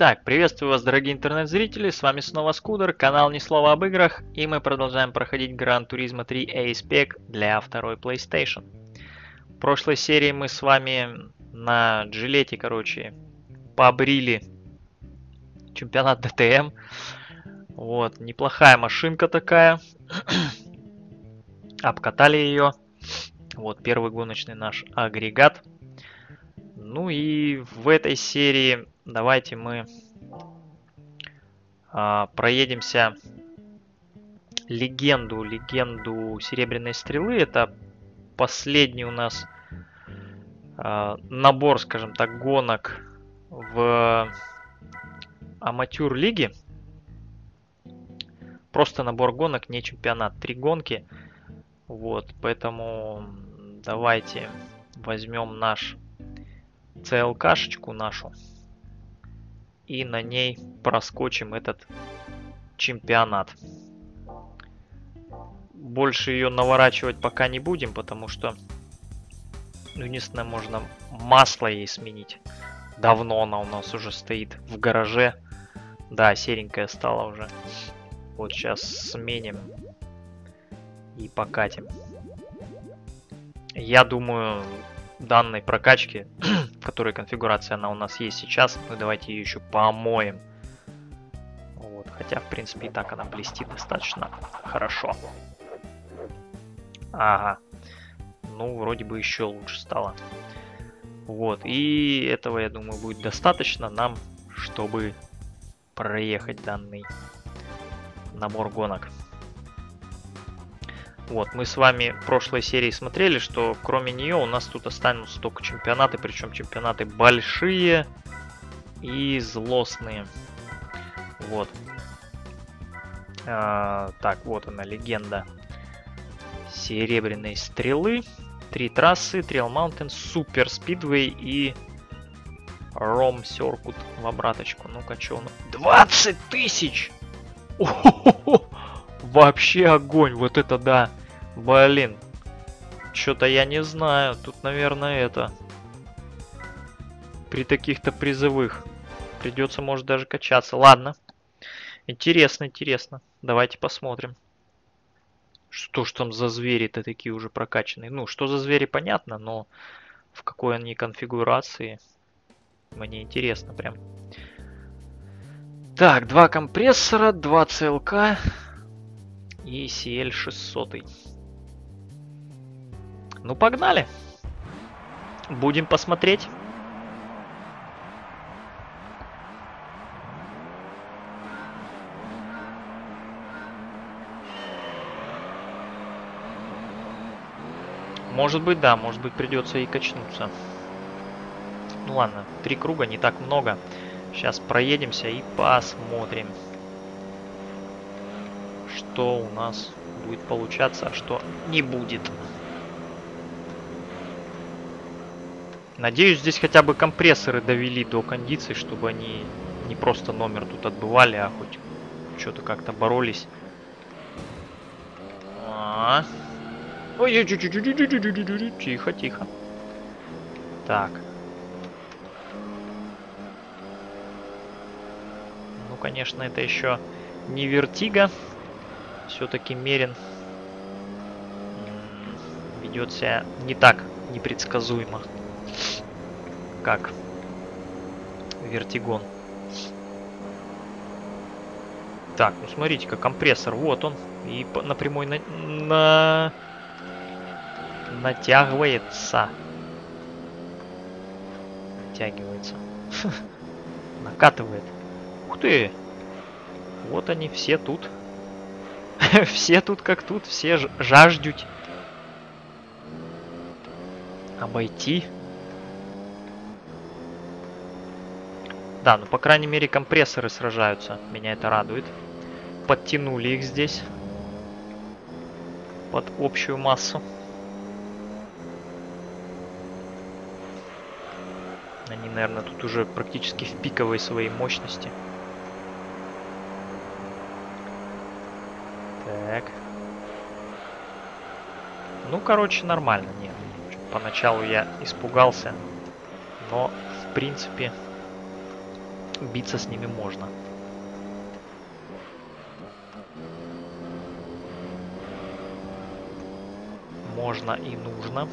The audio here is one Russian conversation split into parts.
Итак, приветствую вас, дорогие интернет-зрители, с вами снова Скудер, канал Ни слова об играх, и мы продолжаем проходить Gran Turismo 3 A-Spec для второй PlayStation. В прошлой серии мы с вами на джилете, побрили чемпионат ДТМ. Вот, неплохая машинка такая. Обкатали ее. Вот, первый гоночный наш агрегат. Ну и в этой серии давайте мы проедемся легенду Серебряной Стрелы. Это последний у нас набор, скажем так, гонок в аматюр лиге. Просто набор гонок, не чемпионат. 3 гонки. Вот, поэтому давайте возьмем наш CLK-шечку нашу и на ней проскочим этот чемпионат. Больше ее наворачивать пока не будем, потому что, ну, единственное, можно масло ей сменить. Давно она у нас уже стоит в гараже. Да, серенькая стала уже. Вот сейчас сменим и покатим. Я думаю, данной прокачки, в которой конфигурация она у нас есть сейчас, мы давайте ее еще помоем. Вот, хотя, в принципе, и так она блестит достаточно хорошо. Ага. Ну, вроде бы еще лучше стало. Вот, и этого, я думаю, будет достаточно нам, чтобы проехать данный набор гонок. Вот, мы с вами в прошлой серии смотрели, что кроме нее у нас тут останутся только чемпионаты, причем чемпионаты большие и злостные. Вот. Так, вот она, легенда Серебряной Стрелы. 3 трассы, Trail Mountain, Super Speedway и Rome Circuit в обраточку. Ну-ка, что он? 20 тысяч! Вообще огонь, вот это да. Блин, что-то я не знаю. Тут, наверное, это при таких-то призовых придется, может, даже качаться. Ладно, интересно, интересно. Давайте посмотрим. Что ж там за звери-то такие уже прокачанные? Ну, что за звери, понятно, но в какой они конфигурации, мне интересно прям. Так, 2 компрессора, 2 CLK и CL600. Ну, погнали. Будем посмотреть. Может быть, да, может быть, придется и качнуться. Ну ладно, 3 круга, не так много. Сейчас проедемся и посмотрим, что у нас будет получаться, а что не будет. Надеюсь, здесь хотя бы компрессоры довели до кондиции, чтобы они не просто номер тут отбывали, а хоть что-то как-то боролись. Ой, тихо, тихо. Так. Ну, конечно, это еще не Вертига. Все-таки Мерин ведет себя не так непредсказуемо, как Вертигон. Так, ну смотрите-ка, компрессор, вот он. И напрямую натягивается. Натягивается. Накатывает. Ух ты! Вот они все тут. Все тут как тут, все жаждут обойти. Да, ну по крайней мере компрессоры сражаются. Меня это радует. Подтянули их здесь под общую массу. Они, наверное, тут уже практически в пиковой своей мощности. Так. Ну, короче, нормально. Нет. Поначалу я испугался. Но, в принципе, биться с ними можно. Можно и нужно.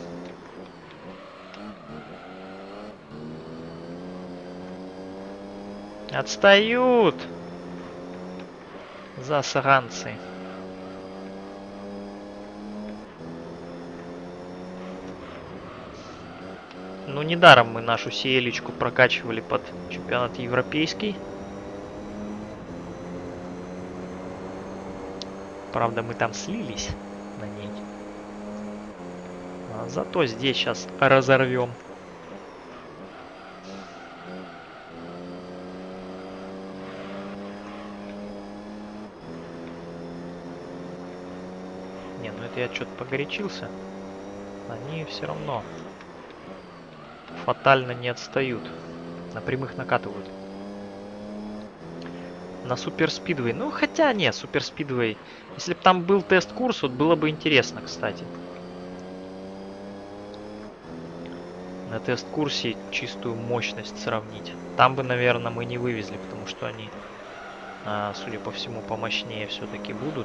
Отстают! Засранцы. Ну, недаром мы нашу сиелечку прокачивали под чемпионат европейский. Правда, мы там слились на ней. А зато здесь сейчас разорвем. Не, ну это я что-то погорячился. Они все равно фатально не отстают. На прямых накатывают. На Супер Спидвей. Ну, хотя нет, Супер Спидвей. Если бы там был тест-курс, вот было бы интересно, кстати. На тест-курсе чистую мощность сравнить. Там бы, наверное, мы не вывезли, потому что они, судя по всему, помощнее все-таки будут.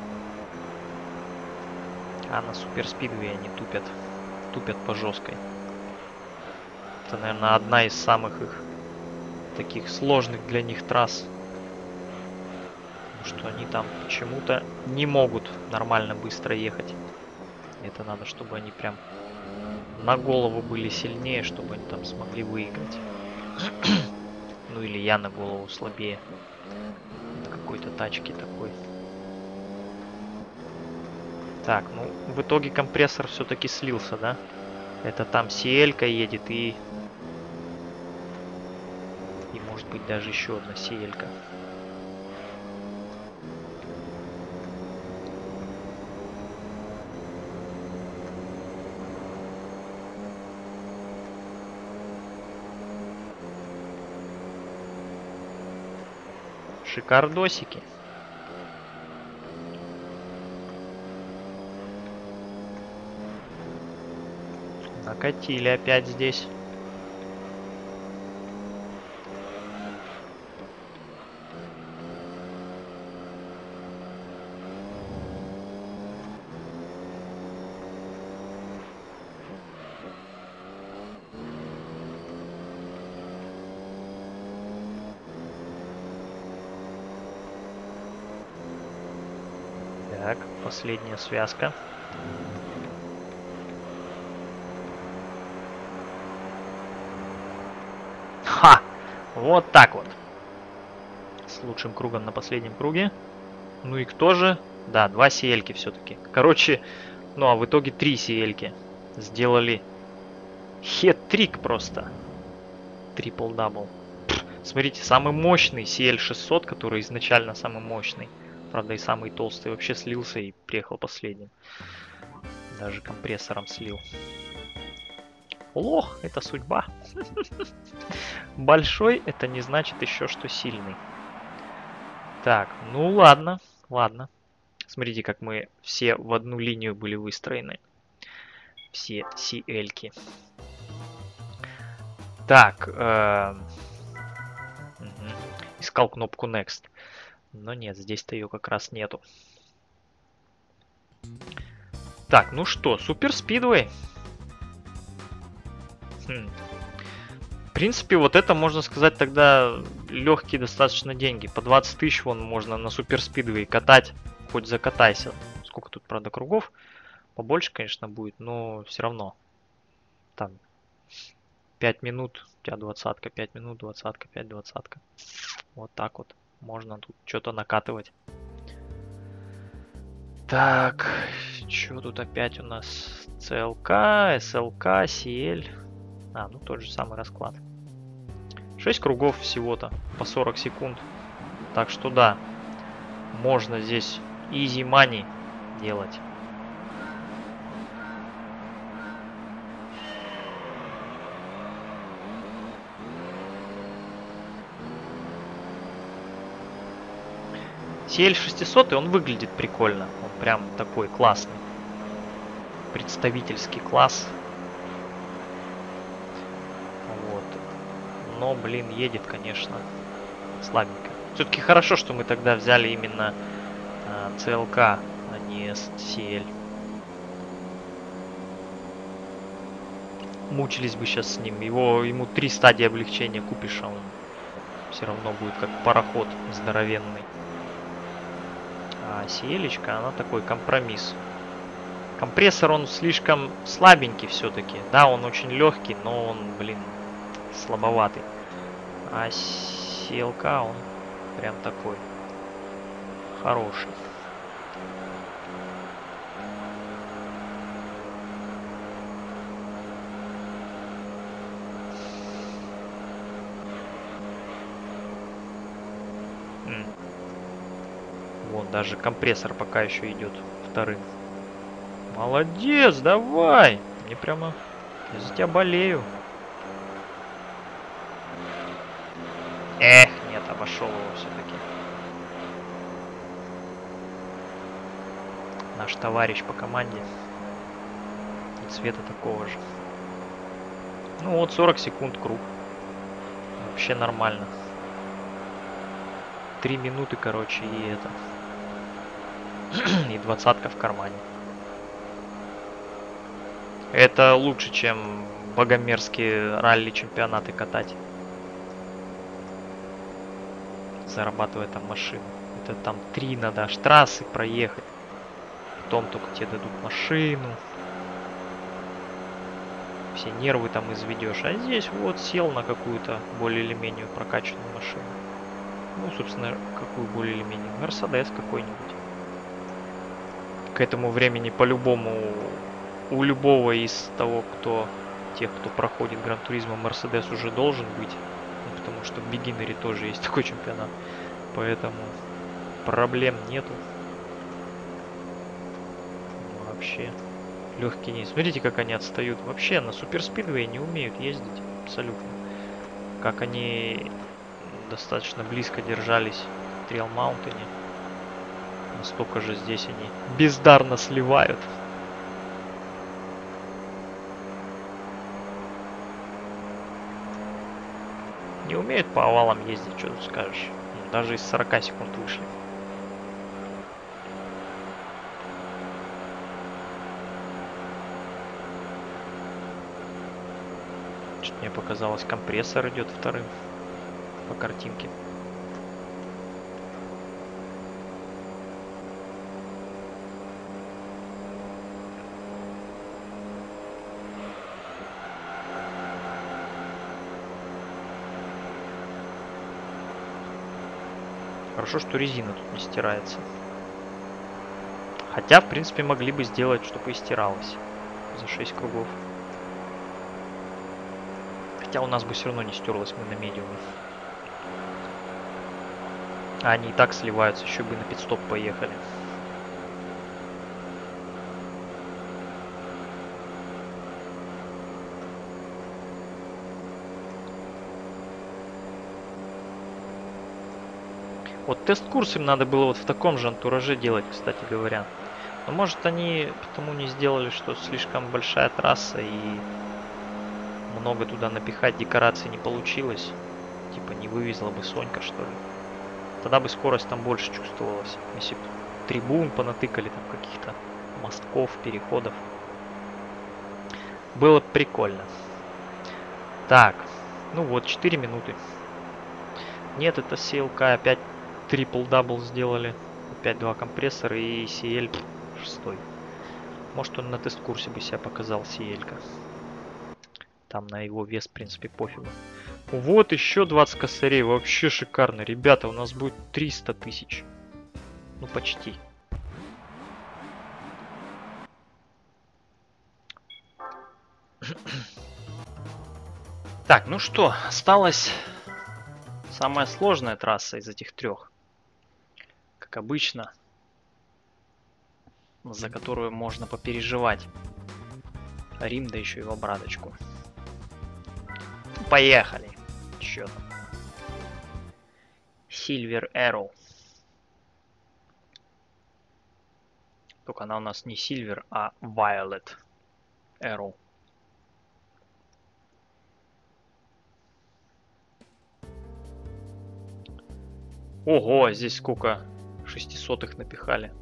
А на Супер Спидвей они тупят. Тупят по жесткой. Это, наверное, одна из самых их таких сложных для них трасс. Потому что они там почему-то не могут нормально быстро ехать. Это надо, чтобы они прям на голову были сильнее, чтобы они там смогли выиграть. Ну или я на голову слабее. На какой-то тачке такой. Так, ну в итоге компрессор все-таки слился, да? Это там CL-ка едет и может быть даже еще одна CL-ка. Шикардосики. Накатили опять здесь. Так, последняя связка. Ха! Вот так вот. С лучшим кругом на последнем круге. Ну и кто же? Да, 2 CL-ки все-таки. Короче, ну а в итоге 3 CL-ки. Сделали хет-трик просто. Трипл-дабл. Смотрите, самый мощный CL600, который изначально самый мощный. Правда, и самый толстый вообще слился и приехал последним. Даже компрессором слил. Лох, это судьба. Большой, это не значит еще, что сильный. Так, ну ладно, ладно. Смотрите, как мы все в одну линию были выстроены. Все CL-ки. Так, искал кнопку Next. Но нет, здесь-то ее как раз нету. Так, ну что, Супер Спидвей. В принципе, вот это, можно сказать, тогда легкие достаточно деньги. По 20 тысяч вон можно на Супер Спидвей катать. Хоть закатайся. Сколько тут, правда, кругов? Побольше, конечно, будет, но все равно. Там 5 минут, у тебя 20-ка, 5 минут, 20-ка, 5, 20-ка. Вот так вот. Можно тут что-то накатывать. Так, что тут опять у нас? CLK, SLK, CL. А, ну тот же самый расклад. 6 кругов всего-то по 40 секунд. Так что да, можно здесь easy money делать. CL600, он выглядит прикольно. Он прям такой классный. Представительский класс. Вот. Но, блин, едет, конечно, слабенько. Все-таки хорошо, что мы тогда взяли именно CLK, а не CL. Мучились бы сейчас с ним. Ему 3 стадии облегчения купишь, а он все равно будет как пароход здоровенный. А CL-очка, она такой компромисс. Компрессор, он слишком слабенький все-таки. Да, он очень легкий, но он, блин, слабоватый. А CLK, он прям такой хороший. Вон, даже компрессор пока еще идет вторым. Молодец, давай! Мне прямо... Я за тебя болею. Эх, нет, обошел его все-таки. Наш товарищ по команде. И цвета такого же. Ну вот, 40 секунд круг. Вообще нормально. 3 минуты, короче, и это. И 20-ка в кармане. Это лучше, чем богомерзкие ралли-чемпионаты катать. Зарабатывая там машину. Это там 3 надо аж трассы проехать. Потом только тебе дадут машину. Все нервы там изведешь. А здесь вот сел на какую-то более или менее прокачанную машину. Ну, собственно, какую более или менее? Мерседес какой-нибудь. К этому времени по-любому у любого из тех, кто проходит Гран-туризмо, Мерседес уже должен быть. Ну, потому что в бигинере тоже есть такой чемпионат. Поэтому проблем нету. Вообще легкие не. Смотрите, как они отстают. Вообще на суперспидвее не умеют ездить. Абсолютно. Как они достаточно близко держались в Трейл Маунтене. Настолько же здесь они бездарно сливают. Не умеют по овалам ездить, что тут скажешь. Даже из 40 секунд вышли. Что-то мне показалось, компрессор идет вторым по картинке. Хорошо, что резина тут не стирается. Хотя, в принципе, могли бы сделать, чтобы и стиралась за 6 кругов. Хотя у нас бы все равно не стерлась, мы на медиуме. А они и так сливаются, еще бы на пит-стоп поехали. Вот тест-курс им надо было вот в таком же антураже делать, кстати говоря. Но может они потому не сделали, что слишком большая трасса и много туда напихать декораций не получилось. Типа не вывезла бы Сонька, что ли. Тогда бы скорость там больше чувствовалась. Если бы трибун понатыкали, там каких-то мостков, переходов. Было бы прикольно. Так, ну вот, 4 минуты. Нет, это CLK опять трипл-дабл сделали. Опять 2 компрессора и CL 6. Может, он на тест-курсе бы себя показал, CL-ка. Там на его вес, в принципе, пофигу. Вот еще 20 косарей. Вообще шикарно. Ребята, у нас будет 300 тысяч. Ну, почти. Так, ну что, осталась самая сложная трасса из этих 3. Как обычно. За которую можно попереживать. Рим, да еще и в обраточку. Поехали. Чё там? Silver Arrow. Только она у нас не Silver, а Violet Arrow. Ого, а здесь сколько 600-х напихали.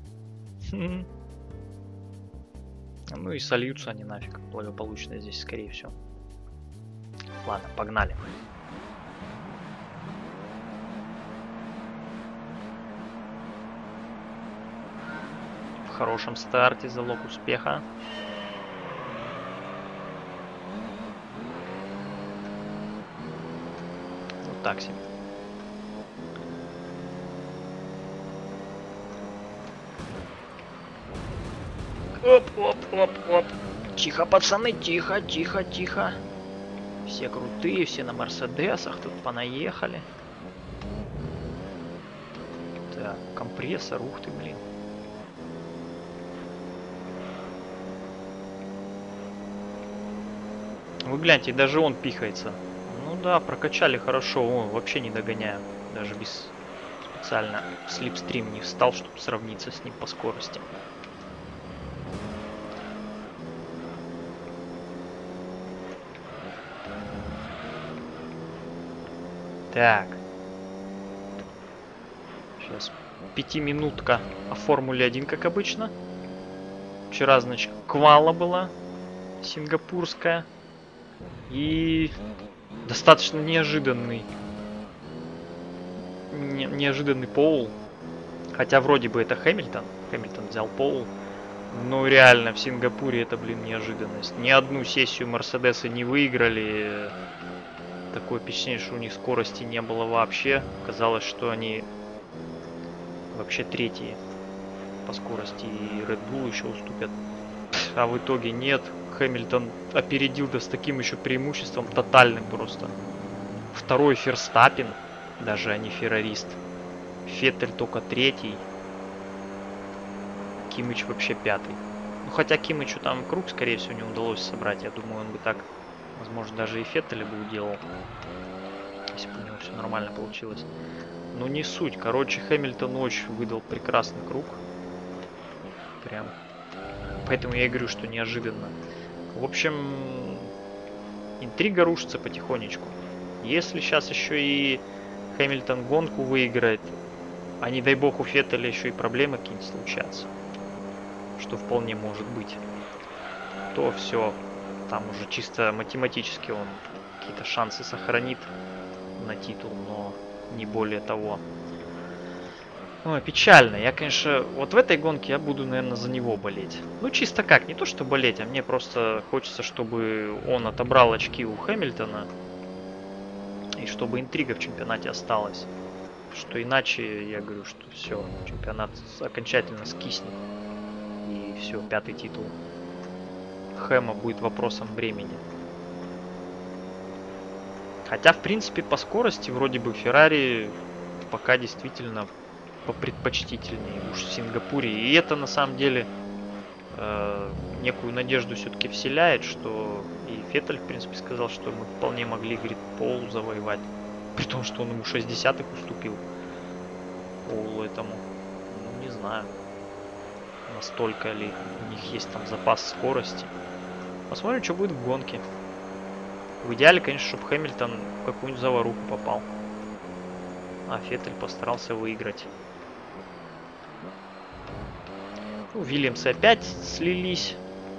Ну и сольются они нафиг благополучно здесь, скорее всего. Ладно, погнали. В хорошем старте залог успеха. Вот так себе. Оп, оп, оп, оп. Тихо, пацаны, тихо, тихо, тихо. Все крутые, все на мерседесах тут понаехали. Так, компрессор, ух ты, блин. Вы гляньте, даже он пихается. Ну да, прокачали хорошо, он вообще не догоняю. Даже без специально слипстрим не встал, чтобы сравниться с ним по скорости. Так. Сейчас 5-минутка о Формуле 1, как обычно. Вчера, значит, квала была сингапурская. И достаточно неожиданный поул. Хотя вроде бы это Хэмилтон. Хэмилтон взял поул. Но реально в Сингапуре это, блин, неожиданность. Ни одну сессию Мерседесы не выиграли. Такое впечатление, что у них скорости не было вообще. Казалось, что они вообще третьи по скорости. И Red Bull еще уступят. А в итоге нет. Хэмилтон опередил, да с таким еще преимуществом тотальным просто. Второй Ферстаппен, даже не феррарист. Феттель только третий. Кимыч вообще пятый. Ну хотя Кимычу там круг, скорее всего, не удалось собрать. Я думаю, он бы так, возможно, даже и Феттеля бы уделал. Если бы у него все нормально получилось. Ну не суть. Короче, Хэмилтон очень выдал прекрасный круг. Прям. Поэтому я и говорю, что неожиданно. В общем, интрига рушится потихонечку. Если сейчас еще и Хэмилтон гонку выиграет, а не дай бог у Феттеля еще и проблемы какие-нибудь случатся, что вполне может быть, то все, там уже чисто математически он какие-то шансы сохранит на титул, но не более того. Ой, печально. Я, конечно, вот в этой гонке я буду, наверное, за него болеть. Ну, чисто как, не то что болеть, а мне просто хочется, чтобы он отобрал очки у Хэмилтона. И чтобы интрига в чемпионате осталась. Что иначе, я говорю, что все, чемпионат окончательно скиснет. И все, пятый титул Хэма будет вопросом времени. Хотя, в принципе, по скорости вроде бы Феррари пока действительно попредпочтительнее уж в Сингапуре. И это на самом деле некую надежду все-таки вселяет, что и Феттель, в принципе, сказал, что мы вполне могли, говорит, Поулу завоевать. При том, что он ему 60-х уступил. Поулу этому. Ну, не знаю. Настолько ли у них есть там запас скорости. Посмотрим, что будет в гонке. В идеале, конечно, чтобы Хэмилтон в какую-нибудь заваруху попал. А Феттель постарался выиграть. Ну, Вильямсы опять слились.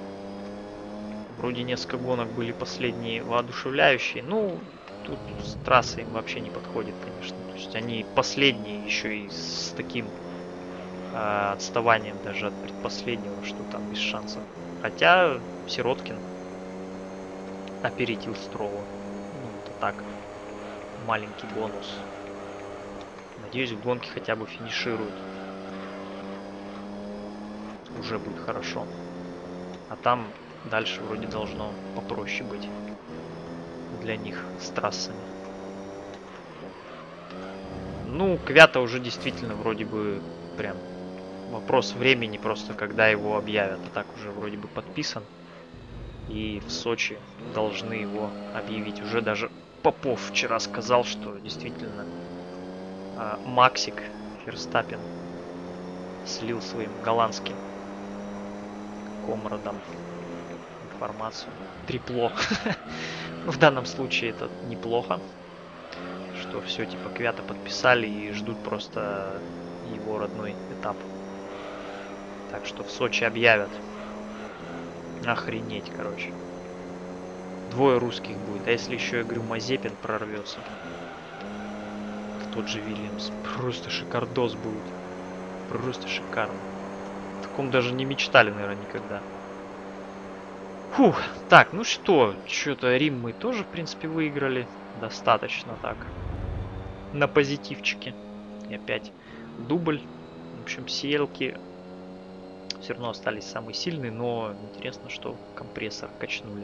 Вроде несколько гонок были последние воодушевляющие. Ну, тут трасса им вообще не подходит, конечно. То есть они последние еще и с таким отставанием даже от предпоследнего, что там без шансов. Хотя Сироткин опередил Стролла. Ну, это так. Маленький бонус. Надеюсь, в гонке хотя бы финишируют. Уже будет хорошо. А там дальше вроде должно попроще быть для них с трассами. Ну, Квята уже действительно вроде бы прям вопрос времени просто, когда его объявят. А так уже вроде бы подписан. И в Сочи должны его объявить. Уже даже Попов вчера сказал, что действительно Максик Ферстаппен слил своим голландским комрадам информацию. Трипло. В данном случае это неплохо, что все, типа, Квята подписали и ждут просто его родной этап. Так что в Сочи объявят. Охренеть, короче. Двое русских будет. А если еще, я говорю, Мазепин прорвется? Тот же Вильямс. Просто шикардос будет. Просто шикарно. О таком даже не мечтали, наверное, никогда. Фух. Так, ну что? Что-то Рим мы тоже, в принципе, выиграли. Достаточно так. На позитивчике. И опять дубль. В общем, сиелки все равно остались самые сильные, но интересно, что компрессор качнули.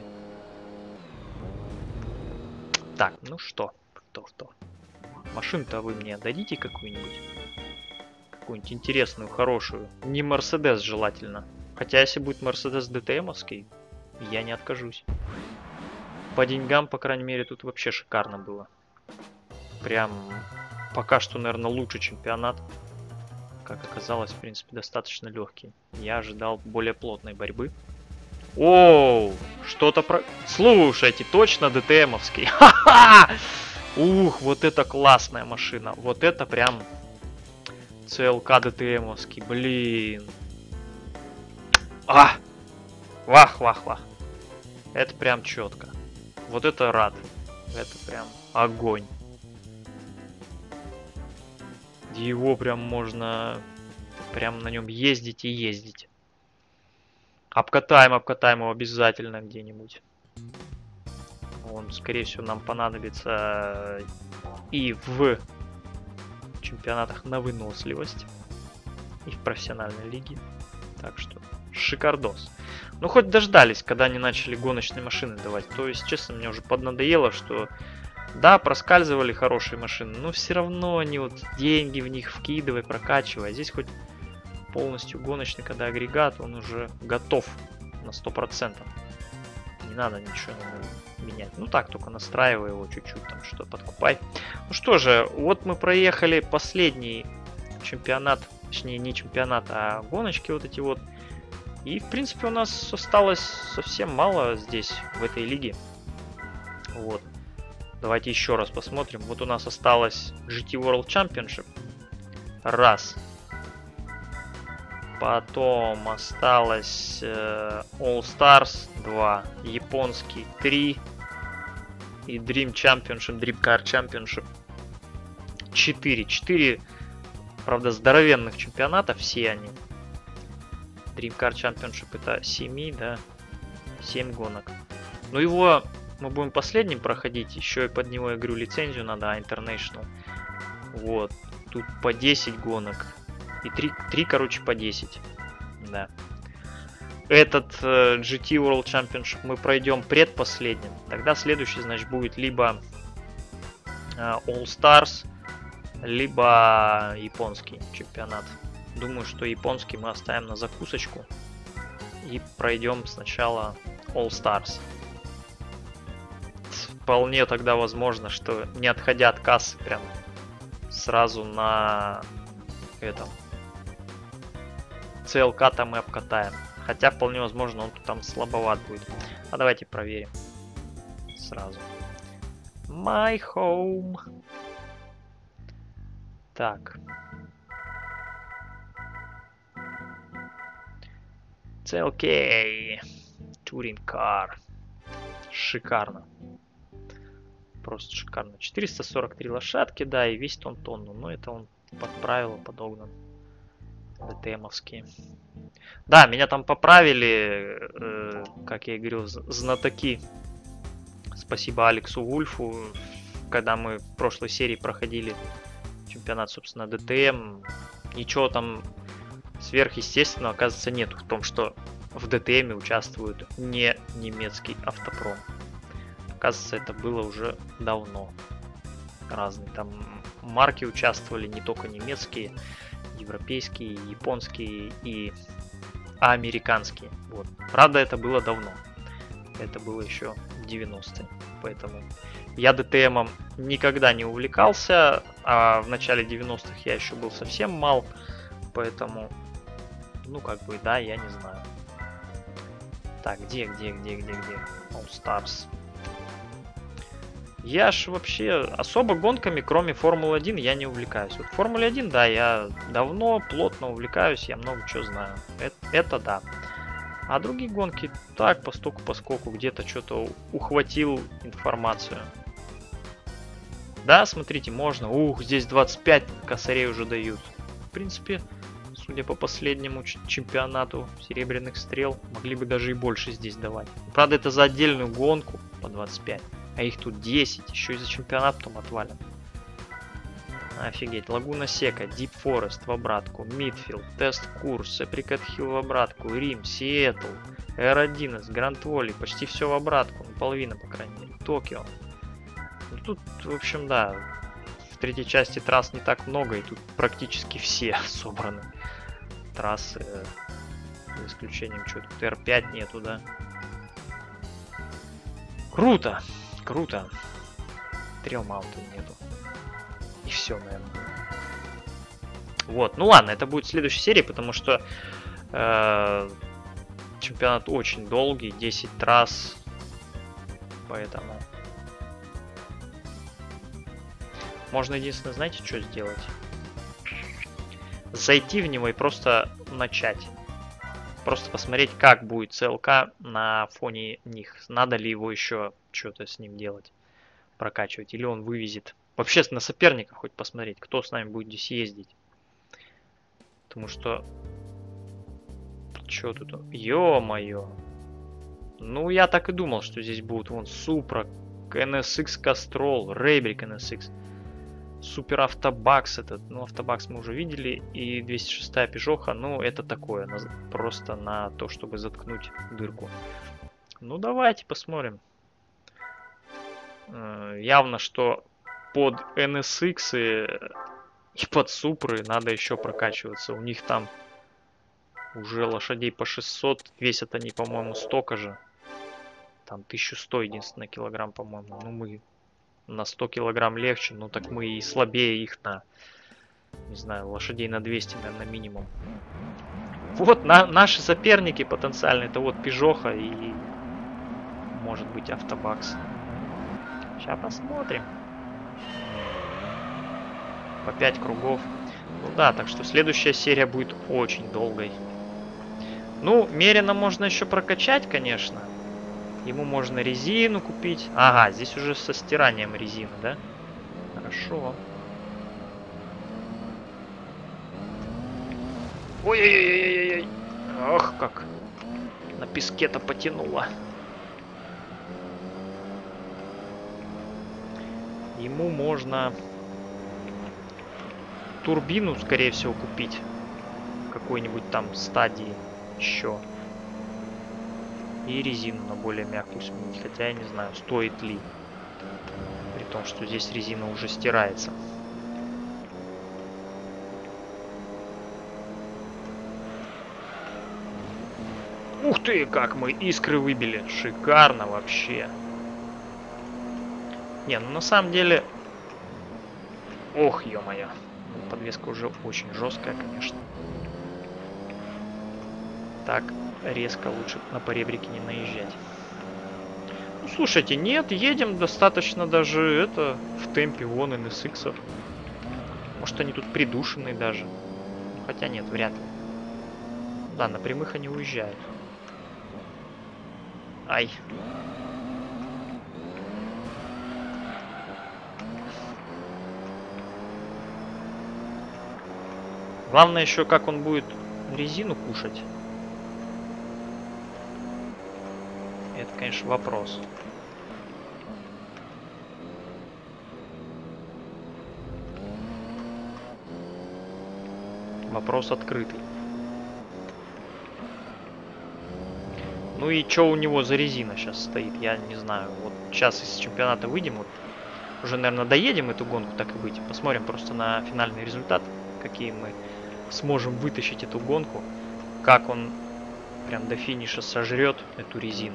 Так, ну что? Кто? Машину-то вы мне дадите какую-нибудь? Какую-нибудь интересную, хорошую. Не Мерседес желательно. Хотя если будет Мерседес ДТМовский, я не откажусь. По деньгам, по крайней мере, тут вообще шикарно было. Прям пока что, наверное, лучший чемпионат. Как оказалось, в принципе, достаточно легкий. Я ожидал более плотной борьбы. Оу, что-то про... Слушайте, точно ДТМовский. Ха-ха! Ух, вот это классная машина. Вот это прям ЦЛК ДТМовский. Блин. А! Вах. Это прям четко. Вот это рад. Это прям огонь. Его прям можно прям на нем ездить и ездить. Обкатаем его обязательно где-нибудь. Он, скорее всего, нам понадобится и в чемпионатах на выносливость, и в профессиональной лиге. Так что шикардос. Ну, хоть дождались, когда они начали гоночные машины давать. То есть, честно, мне уже поднадоело, что да, проскальзывали хорошие машины, но все равно они вот деньги в них вкидывай, прокачивай. А здесь хоть полностью гоночный, когда агрегат, он уже готов на 100%. Не надо ничего менять. Ну так, только настраивай его чуть-чуть, там что подкупай. Ну что же, вот мы проехали последний чемпионат, точнее не чемпионат, а гоночки вот эти вот. И в принципе у нас осталось совсем мало здесь, в этой лиге. Вот. Давайте еще раз посмотрим. Вот у нас осталось GT World Championship. Раз. Потом осталось All Stars 2. Японский 3. И Dream Championship, Dream Car Championship 4. 4, правда, здоровенных чемпионата. Все они. Dream Car Championship это 7, да. 7 гонок. Ну его... Мы будем последним проходить, еще и под него, я говорю, лицензию надо, International. Вот, тут по 10 гонок. И 3, короче, по 10. Да. Этот GT World Championship мы пройдем предпоследним. Тогда следующий, значит, будет либо All Stars, либо японский чемпионат. Думаю, что японский мы оставим на закусочку. И пройдем сначала All Stars. Вполне тогда возможно, что не отходя от кассы, прям сразу на этом ЦЛК там и обкатаем. Хотя вполне возможно он там слабоват будет. А давайте проверим сразу. My home. Так. ЦЛК. Touring Car. Шикарно. Просто шикарно. 443 лошадки, да, и весит он тонну. Но это он под правила подогнан. ДТМовские. Да, меня там поправили, как я и говорил, знатоки. Спасибо Алексу Вульфу. Когда мы в прошлой серии проходили чемпионат, собственно, ДТМ, ничего там сверхъестественного, оказывается, нет в том, что в ДТМе участвует не немецкий автопром. Оказывается, это было уже давно. Разные там марки участвовали, не только немецкие, европейские, японские и американские. Вот. Правда, это было давно. Это было еще в 90-е. Поэтому я ДТМом никогда не увлекался, а в начале 90-х я еще был совсем мал. Поэтому, ну как бы, да, я не знаю. Так, где? All Stars. Я ж вообще особо гонками, кроме Формулы-1, я не увлекаюсь. Вот Формуле-1, да, я давно, плотно увлекаюсь, я много чего знаю. Это да. А другие гонки так, поскольку где-то что-то ухватил информацию. Да, смотрите, можно. Ух, здесь 25 косарей уже дают. В принципе, судя по последнему чемпионату серебряных стрел, могли бы даже и больше здесь давать. Правда, это за отдельную гонку по 25. А их тут 10. Еще и за чемпионат потом отвалят. Офигеть. Лагуна Сека, Дип Форест в обратку, Мидфилд, Тест Курс, Эприкет Хилл в обратку, Рим, Сиэтл, Р11, Гранд Воли, почти все в обратку, ну, половина, по крайней мере, Токио. Ну, тут, в общем, да, в третьей части трасс не так много, и тут практически все собраны трассы, за исключением, что тут Р5 нету, да. Круто, круто. Trail Mountain нету. И все, наверное. Вот, ну ладно, это будет в следующей серии, потому что чемпионат очень долгий, 10 трасс, поэтому можно единственное, знаете, что сделать? Зайти в него и просто начать. Просто посмотреть, как будет ЦЛК на фоне них. Надо ли его еще что-то с ним делать, прокачивать, или он вывезет. Вообще на соперника хоть посмотреть, кто с нами будет здесь ездить. Потому что... Чё тут? Ё-моё. Ну, я так и думал, что здесь будут вон Супра, NSX Castrol, Рейбрик NSX, Супер Автобакс этот. Ну, Автобакс мы уже видели. И 206-я Пежоха. Ну, это такое. Просто на то, чтобы заткнуть дырку. Ну, давайте посмотрим. Явно, что под NSX и под Супры надо еще прокачиваться. У них там уже лошадей по 600. Весят они, по-моему, столько же. Там 1100 единственное килограмм, по-моему. Ну, мы на 100 килограмм легче. Ну, так мы и слабее их на, не знаю, лошадей на 200, наверное, минимум. Вот наши соперники потенциальные. Это вот Пежоха и, может быть, Автобакс. Сейчас посмотрим. По 5 кругов. Ну да, так что следующая серия будет очень долгой. Ну, Мерина можно еще прокачать, конечно. Ему можно резину купить. Ага, здесь уже со стиранием резины, да? Хорошо. Ой-ой-ой-ой-ой-ой. Ох, как на песке-то потянуло. Ему можно турбину, скорее всего, купить. Какой-нибудь там стадии еще. И резину на более мягкую сменить. Хотя я не знаю, стоит ли. При том, что здесь резина уже стирается. Ух ты, как мы искры выбили. Шикарно вообще. Не, ну на самом деле... Ох, ё-моё. Подвеска уже очень жесткая, конечно. Так, резко лучше на поребрике не наезжать. Ну, слушайте, нет, едем достаточно даже это в темпе вон NSX-ов. Может, они тут придушенные даже. Хотя нет, вряд ли. Да, на прямых они уезжают. Ай. Главное еще, как он будет резину кушать. Это, конечно, вопрос. Вопрос открытый. Ну и что у него за резина сейчас стоит, я не знаю. Вот сейчас из чемпионата выйдем, вот уже, наверное, доедем эту гонку, так и быть. Посмотрим просто на финальный результат, какие мы сможем вытащить эту гонку. Как он прям до финиша сожрет эту резину.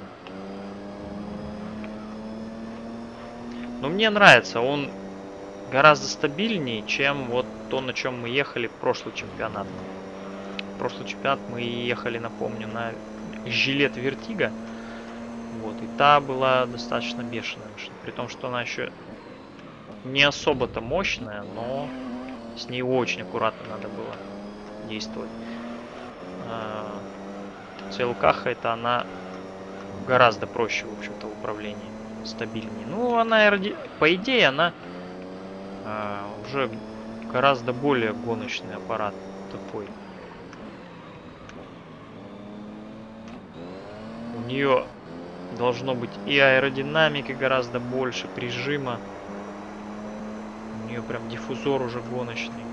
Но мне нравится, он гораздо стабильнее, чем вот то, на чем мы ехали в прошлый чемпионат. В прошлый чемпионат мы ехали, напомню, на Жилет Вертига. Вот, и та была достаточно бешеная машина. При том, что она еще не особо-то мощная, но с ней очень аккуратно надо было действовать. CLK это она гораздо проще, в общем-то, в управлении, стабильнее. Ну, она, по идее, она уже гораздо более гоночный аппарат такой. У нее должно быть и аэродинамики гораздо больше, прижима. У нее прям диффузор уже гоночный.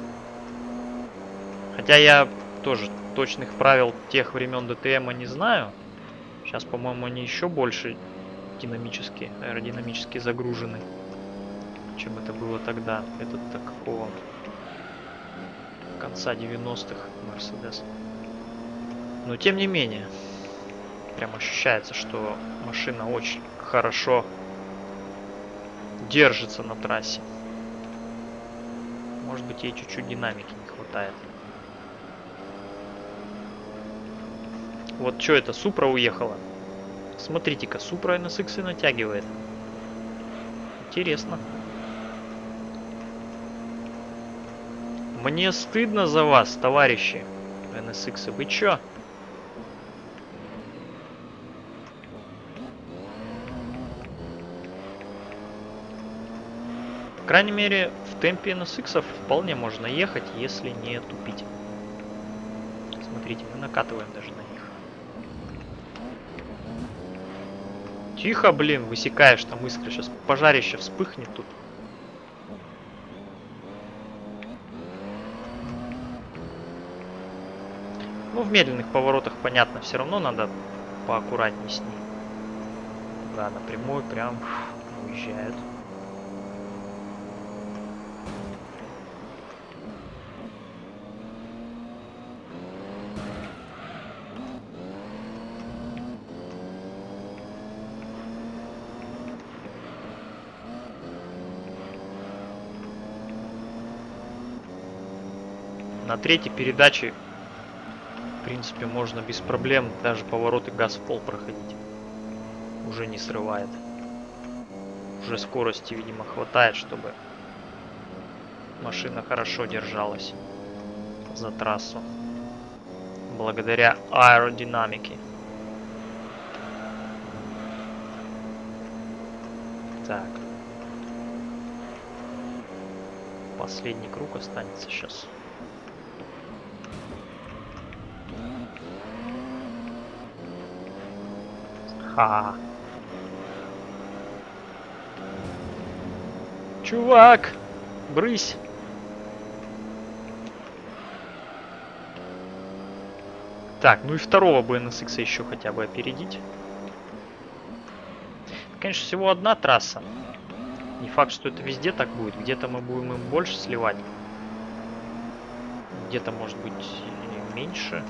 Хотя я тоже точных правил тех времен ДТМа не знаю. Сейчас, по-моему, они еще больше динамически, аэродинамически загружены, чем это было тогда. Этот-то какого? Конца 90-х Мерседес. Но тем не менее, прям ощущается, что машина очень хорошо держится на трассе. Может быть, ей чуть-чуть динамики не хватает. Вот что это, Супра уехала. Смотрите-ка, Супра NSX и натягивает. Интересно. Мне стыдно за вас, товарищи NSX. Вы чё? По крайней мере, в темпе NSX вполне можно ехать, если не тупить. Смотрите, мы накатываем даже на них. Тихо, блин, высекаешь там искры. Сейчас пожарище вспыхнет тут. Ну, в медленных поворотах, понятно, все равно надо поаккуратнее с ней. Да, напрямую прям уезжают. На третьей передаче, в принципе, можно без проблем даже повороты газ в пол проходить. Уже не срывает. Уже скорости, видимо, хватает, чтобы машина хорошо держалась за трассу. Благодаря аэродинамике. Так. Последний круг останется сейчас. Ха. Чувак, брысь. Так, ну и второго бы NSX еще хотя бы опередить. Конечно, всего одна трасса. Не факт, что это везде так будет. Где-то мы будем им больше сливать. Где-то, может быть, и меньше.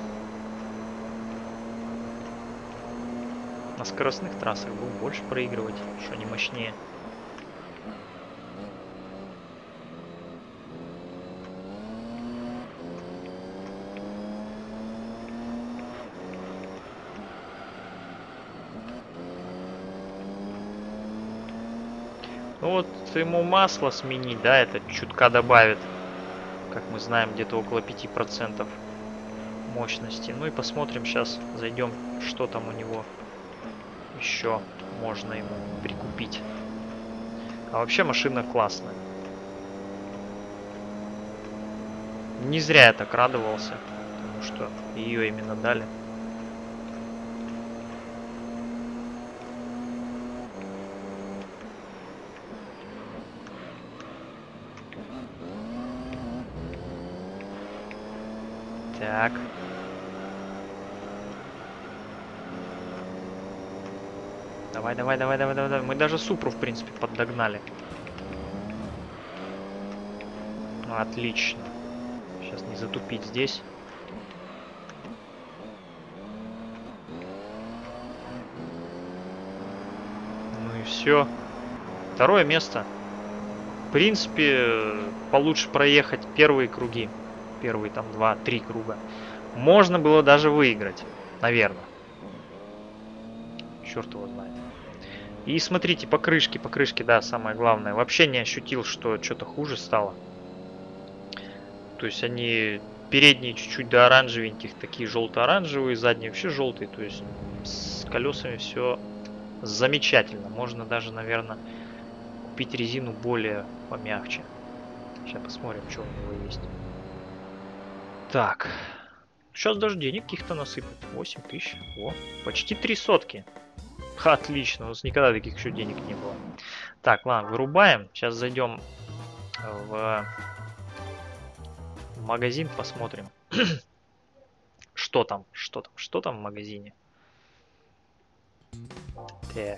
На скоростных трассах будем больше проигрывать, что не мощнее. Ну вот ему масло сменить, да, это чутка добавит. Как мы знаем, где-то около 5% мощности. Ну и посмотрим сейчас, зайдем, что там у него еще можно ему прикупить. А вообще машина классная. Не зря я так радовался, потому что ее именно дали. Так. Давай, давай, давай, давай, давай. Мы даже Супру, в принципе, поддогнали. Ну, отлично. Сейчас не затупить здесь. Ну и все. Второе место. В принципе, получше проехать первые круги. Первые там 2-3 круга. Можно было даже выиграть. Наверное. черт его знает. И смотрите, покрышки, да, самое главное. Вообще не ощутил, что что-то хуже стало. То есть они передние чуть-чуть до оранжевеньких, такие желто-оранжевые, задние вообще желтые. То есть с колесами все замечательно. Можно даже, наверное, купить резину более помягче. Сейчас посмотрим, что у него есть. Так. Сейчас даже денег каких-то насыпят. 8 тысяч. О, почти 3 сотки. Отлично, у нас никогда таких еще денег не было. Так, ладно, вырубаем. Сейчас зайдем в магазин, посмотрим. Что там в магазине. Так.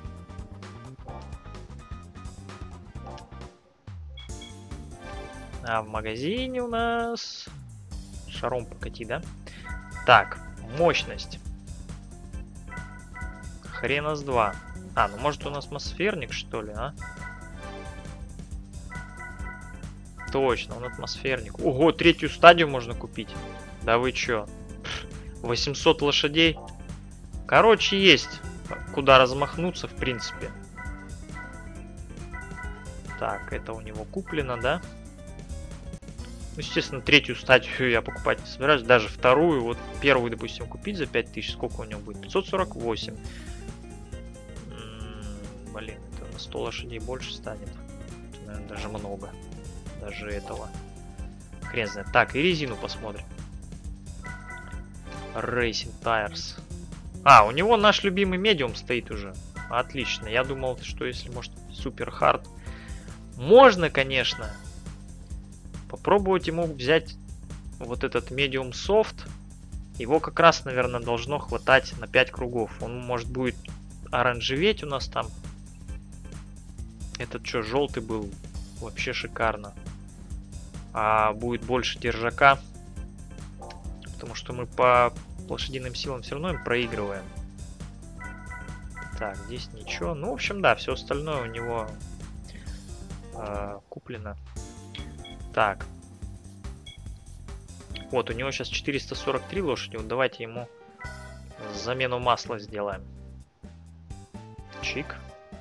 А в магазине у нас... Шаром покати, да? Так, мощность. Хрена с два. А, ну может у нас атмосферник, что ли, а? Точно, он атмосферник. Ого, третью стадию можно купить. Да вы чё? 800 лошадей. Короче, есть куда размахнуться, в принципе. Так, это у него куплено, да? Ну, естественно, третью стадию я покупать не собираюсь. Даже вторую, вот первую, допустим, купить за 5000. Сколько у него будет? 548. Блин, это на 100 лошадей больше станет. Это, наверное, даже много. Даже этого. Хрен знает. Так, и резину посмотрим. Racing Tires. А, у него наш любимый медиум стоит уже. Отлично. Я думал, что если, может, супер хард. Можно, конечно, попробовать ему взять вот этот medium soft. Его как раз, наверное, должно хватать на 5 кругов. Он, может, будет оранжеветь у нас там. Этот что, желтый был? Вообще шикарно. А будет больше держака. Потому что мы по лошадиным силам все равно им проигрываем. Так, здесь ничего. Ну, в общем, да, все остальное у него куплено. Так. Вот, у него сейчас 443 лошади. Вот давайте ему замену масла сделаем. Чик.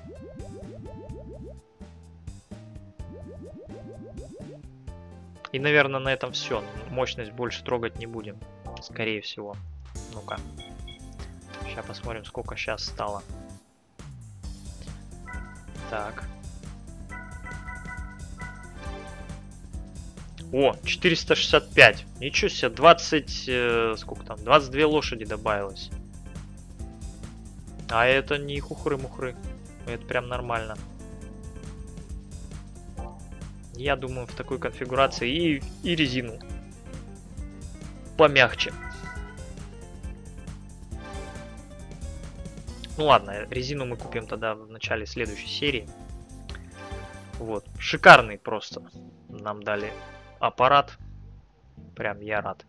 И, наверное, на этом все. Мощность больше трогать не будем. Скорее всего. Ну-ка. Сейчас посмотрим, сколько сейчас стало. Так. О, 465. Ничего себе, 20... сколько там? 22 лошади добавилось. А это не хухры-мухры. Это прям нормально. Я думаю, в такой конфигурации и резину помягче. Ну ладно, резину мы купим тогда в начале следующей серии. Вот, шикарный просто нам дали аппарат. Прям я рад.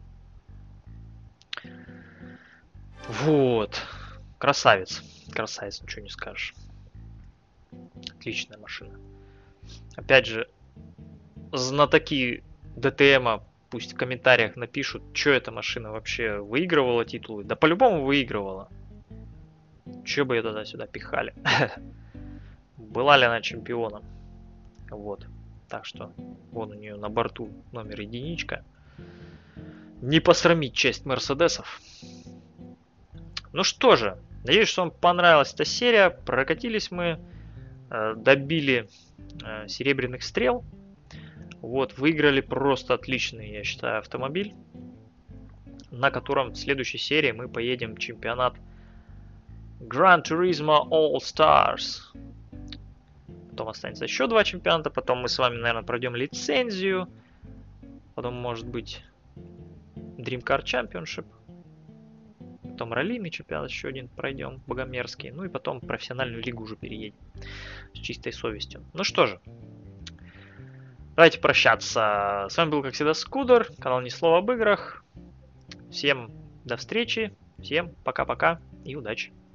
Вот, красавец. Красавец, ничего не скажешь. Отличная машина. Опять же, знатоки ДТМа пусть в комментариях напишут, что эта машина вообще выигрывала титулы. Да по-любому выигрывала. Че бы ее тогда сюда пихали? Была ли она чемпионом? Вот. Так что, вон у нее на борту номер единичка. Не посрамить честь Мерседесов. Ну что же, надеюсь, что вам понравилась эта серия. Прокатились мы, добили серебряных стрел. Вот, выиграли просто отличный, я считаю, автомобиль, на котором в следующей серии мы поедем в чемпионат Gran Turismo All Stars. Потом останется еще 2 чемпионата. Потом мы с вами, наверное, пройдем лицензию. Потом, может быть, Dream Car Championship. Потом раллийный чемпионат еще один пройдем, богомерзкий. Ну и потом профессиональную лигу уже переедем с чистой совестью. Ну что же, давайте прощаться. С вами был, как всегда, Скудер, канал Ни Слова об играх. Всем до встречи, всем пока-пока и удачи.